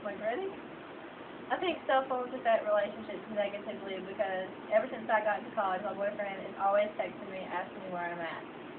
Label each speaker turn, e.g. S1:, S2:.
S1: Like, ready? I think cell phones affect relationships negatively because ever since I got into college, my boyfriend is always texting me, asking me where I'm at.